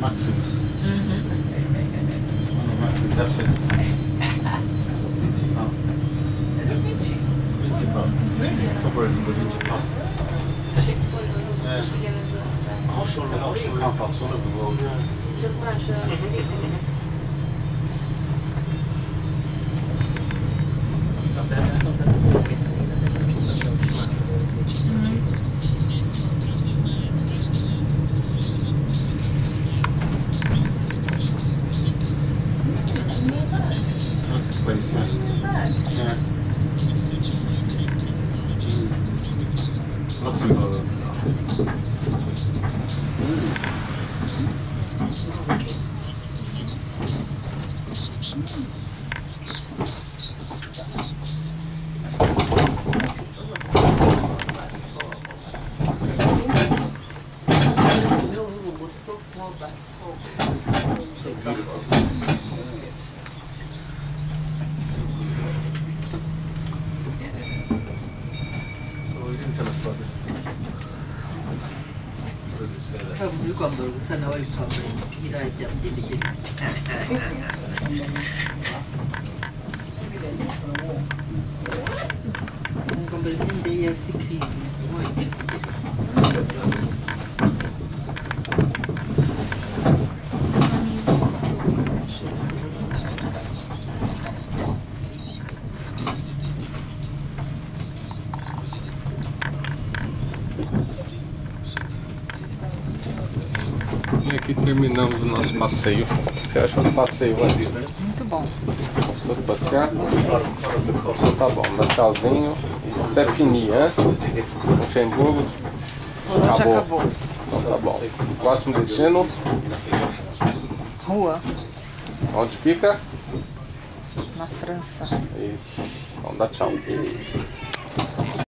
Maxim. Maxim, 16. Co powiedzmy do 20 pan? Kampa, co to było? Luxembourg. Quando sanno il corpo, mi dai già di un completamente io si crisi. E aqui terminamos o nosso passeio. O que você achou do passeio, Vandir? Muito bom. Gostou de passear? Então tá bom, dá tchauzinho. Isso é fini, hein? Luxemburgo. Acabou. Então tá bom. Próximo destino? Rua. Onde fica? Na França. Isso. Então dá tchau.